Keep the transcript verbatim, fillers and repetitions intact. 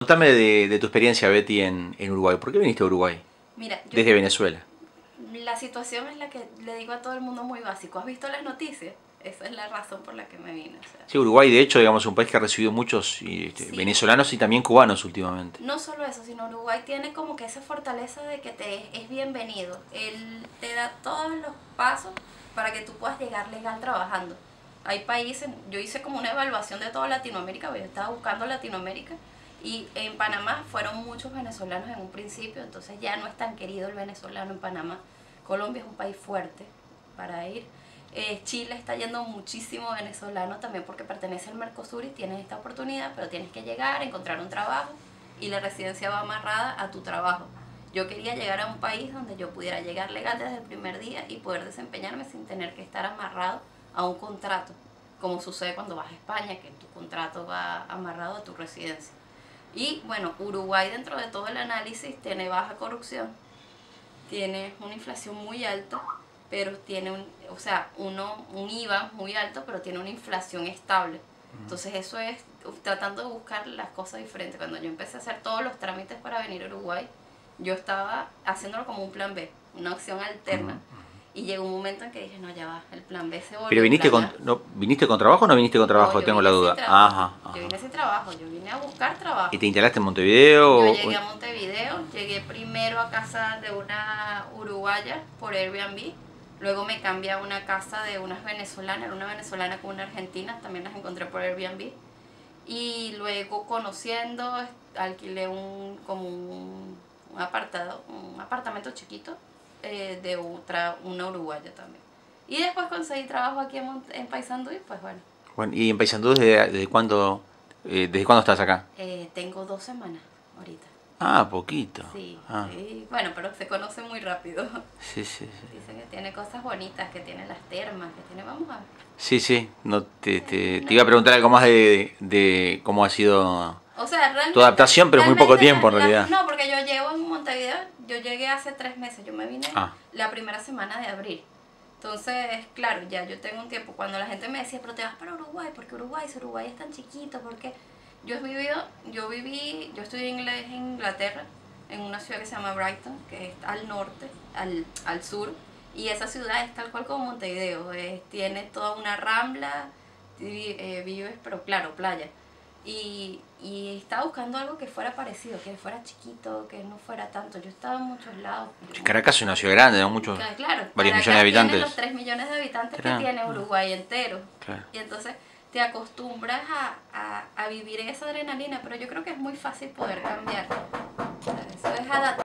Contame de, de tu experiencia, Betty, en, en Uruguay. ¿Por qué viniste a Uruguay? Mira, yo, Desde Venezuela. la situación es la que le digo a todo el mundo muy básico. ¿Has visto las noticias? Esa es la razón por la que me vine. O sea, Sí, Uruguay, de hecho, digamos, es un país que ha recibido muchos y, este, sí, venezolanos y también cubanos últimamente. no solo eso, sino Uruguay tiene como que esa fortaleza de que te es bienvenido. Él te da todos los pasos para que tú puedas llegar legal trabajando. Hay países, yo hice como una evaluación de toda Latinoamérica, yo estaba buscando Latinoamérica y en Panamá fueron muchos venezolanos en un principio, entonces ya no es tan querido el venezolano en Panamá. Colombia es un país fuerte para ir. Eh, Chile está yendo muchísimo venezolano también porque pertenece al Mercosur y tienes esta oportunidad, pero tienes que llegar, encontrar un trabajo y la residencia va amarrada a tu trabajo. Yo quería llegar a un país donde yo pudiera llegar legal desde el primer día y poder desempeñarme sin tener que estar amarrado a un contrato, como sucede cuando vas a España, que tu contrato va amarrado a tu residencia. Y bueno, Uruguay, dentro de todo el análisis, tiene baja corrupción, tiene una inflación muy alta, pero tiene un, o sea, uno, un I V A muy alto, pero tiene una inflación estable. Entonces eso es tratando de buscar las cosas diferentes. Cuando yo empecé a hacer todos los trámites para venir a Uruguay, yo estaba haciéndolo como un plan B, una opción alterna. Y llegó un momento en que dije, no, ya va, el plan B se volvió ¿Pero un viniste plan con, A. no, viniste con trabajo o no viniste con trabajo? No, yo Tengo la vine sin duda. trabajo. Ajá, Yo vine ajá. sin trabajo, yo vine a buscar trabajo. ¿Y te instalaste en Montevideo? Yo o- llegué a Montevideo, llegué primero a casa de una uruguaya por Airbnb, luego me cambié a una casa de unas venezolanas, era una venezolana con una argentina, también las encontré por Airbnb, y luego conociendo, alquilé un, como un, un apartado, un apartamento chiquito eh, de otra, una uruguaya también. Y después conseguí trabajo aquí en, Mont- en Paysandú y pues bueno, Bueno, ¿y en Paysandú desde, desde cuándo, eh, desde cuándo estás acá? eh, tengo dos semanas ahorita. Ah, poquito. Sí, Ah, sí, bueno, pero se conoce muy rápido. sí, sí, sí. Dicen que tiene cosas bonitas, que tiene las termas, que tiene, vamos a ver. Sí, sí. No, te, te, te iba a No. preguntar algo más de, de cómo ha sido O sea, tu realmente, adaptación, pero es muy poco realmente, tiempo en la- la- realidad. no, porque yo llevo en Montevideo, yo llegué hace tres meses, yo me vine Ah, la primera semana de abril. Entonces, claro, ya yo tengo un tiempo. Cuando la gente me decía, pero te vas para Uruguay, porque Uruguay, si Uruguay es tan chiquito, porque yo he vivido, yo viví, yo estudié inglés en Inglaterra, en una ciudad que se llama Brighton, que es al norte, al, al sur, y esa ciudad es tal cual como Montevideo, es- tiene toda una rambla, vi- eh, vives, pero claro, playa. Y, y estaba buscando algo que fuera parecido, que fuera chiquito, que no fuera tanto. Yo estaba en muchos lados. sí, Caracas es una ciudad grande, ¿no? Muchos, Ca- Claro, varios Caracas millones de tiene habitantes. los tres millones de habitantes que Claro, tiene ah, Uruguay entero. claro. Y entonces te acostumbras a, a, a vivir esa adrenalina, pero yo creo que es muy fácil poder cambiar. O sea, eso es adaptar.